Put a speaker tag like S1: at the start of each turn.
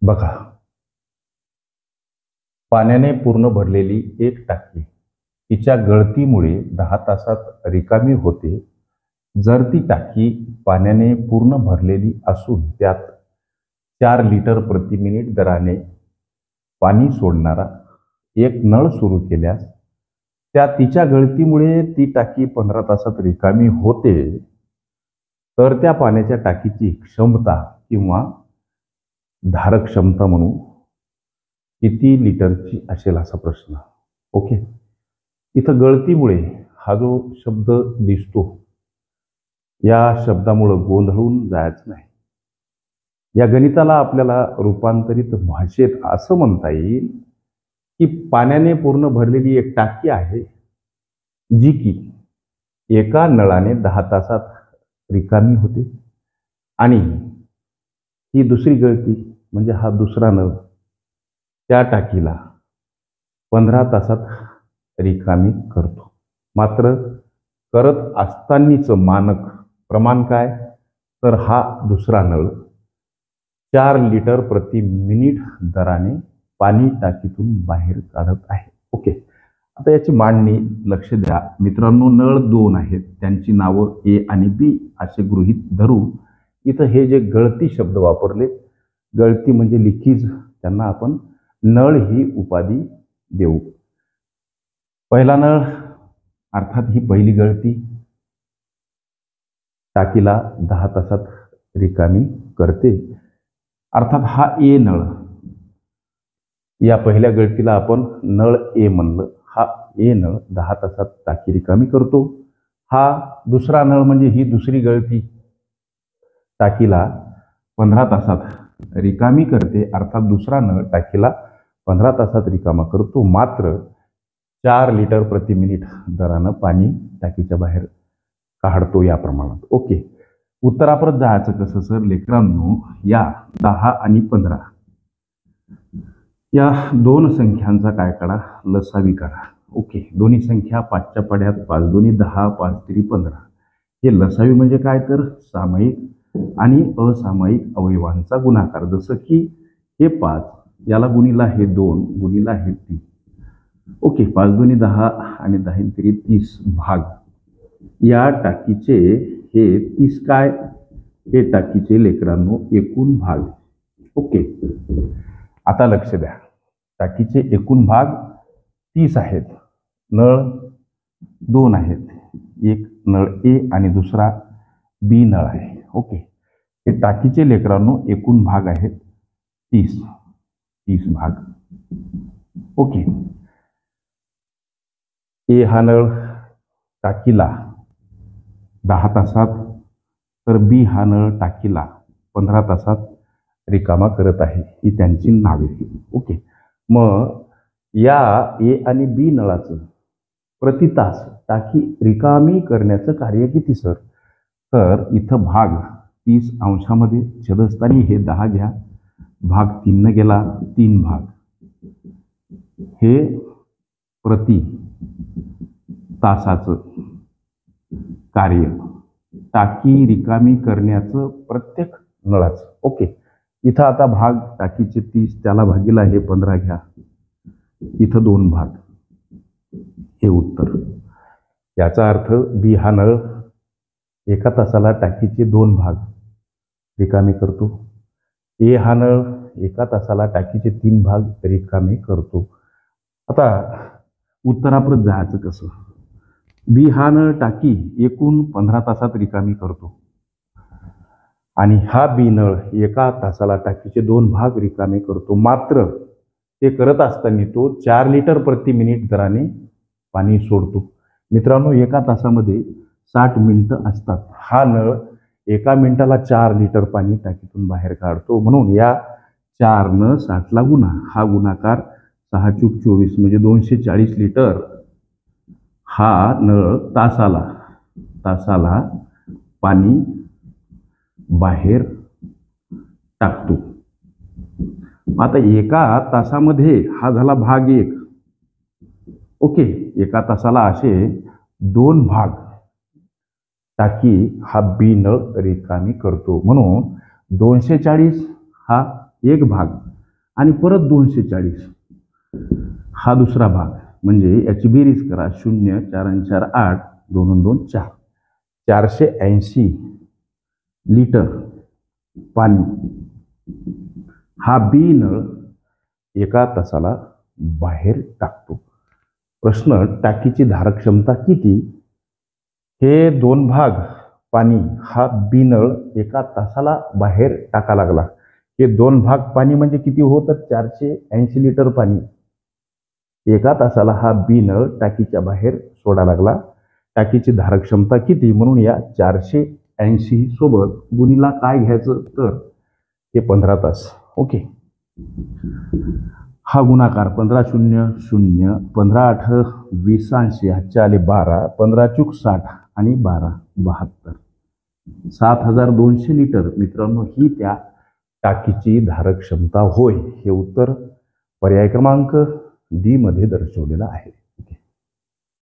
S1: बघा, पाण्याने पूर्ण भरलेली एक टाकी तिच्या गळतीमुळे 10 तासात रिकामी होते. जर ती टाकी पाण्याने पूर्ण भरलेली असून त्यात 4 लिटर प्रति मिनिट दराने पाणी सोडणारा एक नळ सुरू केल्यास त्या तिच्या गळतीमुळे ती टाकी 15 तासात रिकामी होते, तर त्या पाण्याच्या टाकीची क्षमता किंवा धारक क्षमता म्हणू किती लिटरची असेल असा प्रश्न. ओके, इथं गळतीमुळे हा जो शब्द दिसतो, या शब्दामुळं गोंधळून जायचं नाही. या गणिताला आपल्याला रूपांतरित भाषेत असं म्हणता येईल की पाण्याने पूर्ण भरलेली एक टाकी आहे जी की एका नळाने 10 तासात रिकामी होते आणि ही दुसरी गळती म्हणजे हा दुसरा नळ त्या टाकीला 15 तासात रिकामी करतो. मात्र करत असतानाचं मानक प्रमाण काय, तर हा दुसरा नळ 4 लिटर प्रति मिनिट दराने पाणी टाकीतून बाहेर काढत आहे. ओके, आता याची मांडणी लक्ष द्या मित्रांनो. नळ 2 आहेत, त्यांची नावं ए आणि बी असे गृहीत धरू. इथं हे जे गळती शब्द वापरले, गळती म्हणजे लिकेज, त्यांना आपण नळ ही उपाधी देऊ. पहिला नळ अर्थात ही पहिली गळती टाकीला 10 तासात रिकामी करते. अर्थात हा ए नळ, या पहिल्या गळतीला आपण नळ ए म्हणलं. हा ए नळ 10 तासात टाकी रिकामी करतो. हा दुसरा नळ म्हणजे ही दुसरी गळती टाकीला 15 तासात रिकामी करते. अर्थात दुसरा नळ टाकीला 15 तासात रिकामा करतो. मात्र 4 लिटर प्रति मिनिट दरानं पाणी टाकीच्या बाहेर काढतो या प्रमाणात. ओके, उत्तराप्रत जायचं कसं सर लेकरांनो? या 10 आणि 15 या दोन संख्यांचा काय करा, लसावी करा. ओके, दोन्ही संख्या 5च्या पाड्यात 5 दोन्ही 10, 5 3 15. हे लसावी म्हणजे काय, तर सामायिक आणि असामायिक अवयवांचा गुणाकार. जसं की हे 5, याला गुणिला हे 2, गुणिला हे 3. ओके, 5 दोन्ही 10 आणि 10 3 30 भाग. या टाकीचे हे 30 काय, हे टाकीचे लेकरांनो एकूण भाग. ओके, आता लक्ष द्या, टाकीचे एकूण भाग 30 आहेत. नळ 2 आहेत, एक नळ ए आणि दुसरा बी नळ आहे. ओके, हे टाकीचे लेकरांनो एकूण भाग आहेत 30 भाग. ओके, ए हा नळ टाकीला 10 तासात, तर बी हा नळ टाकीला 15 तासात रिकामा करत आहे. ही त्यांची नावे. ओके, मग या ए आणि बी नळाचं प्रति तास टाकी रिकामी करण्याचं कार्य किती सर? तर इथं भाग 30 अंशामध्ये छेदस्थानी हे 10 घ्या, भाग 3 न गेला 3 भाग. हे प्रति तासाचं कार्य टाकी रिकामी करण्याचं प्रत्येक नळाचं. ओके, इथं आता भाग टाकीचे 30, त्याला भागीला हे 15 घ्या, इथं 2 भाग. हे उत्तर. याचा अर्थ बी हा नळ एका तासाला टाकीचे 2 भाग रिकामे करतो. ए हा नळ एका तासाला टाकीचे 3 भाग रिकामे करतो. आता उत्तराप्रत जायचं कसं? बी हा नळ टाकी एकूण 15 तासात रिकामी करतो आणि हा बी नळ एका तासाला टाकीचे 2 भाग रिकामे करतो. मात्र ते करत असताना तो 4 लिटर प्रति मिनिट दराने पाणी सोडतो. मित्रांनो, एका तासामध्ये 60 मिनिटं असतात. हा नळ एका मिनिटाला 4 लिटर पाणी टाकीतून बाहेर काढतो. म्हणून या 4 न 60ला गुणा, हा गुणाकार 6 चूक 24 म्हणजे 240 लिटर हा नळ तासाला पाणी बाहेर टाकतो. आता एका तासामध्ये हा झाला भाग 1. ओके, एका तासाला असे 2 भाग टाकी हा बी नळ रिकामी करतो. म्हणून 240 हा एक भाग आणि परत 240 हा दुसरा भाग, म्हणजे याची बेरीज करा. 0 4 आणि 4 8, 2 आणि 2 4, 480 लिटर पाणी हा बी नळ एका तासाला बाहेर टाकतो. प्रश्न, टाकीची धारक क्षमता किती? हे दोन भाग पाणी हा बी नळ एका तासाला बाहेर टाका लागला. हे दोन भाग पाणी म्हणजे किती होतं? 480 लिटर पाणी एका तासाला हा बी नळ टाकीच्या बाहेर सोडा लागला. टाकीची धारक क्षमता किती? म्हणून या 480 सोबत गुणीला काय घ्यायचं? तर हे 15 तास. ओके, हा गुणाकार 15 0 0, 15 8 20 80, हातचे आले 12, 15 चूक 60 आणि 12 72, 7200 लिटर मित्रांनो ही त्या टाकीची धारक क्षमता होय. हे उत्तर पर्याय क्रमांक डी मध्ये दर्शवलेलं आहे.